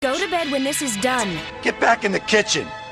Go to bed when this is done. Get back in the kitchen.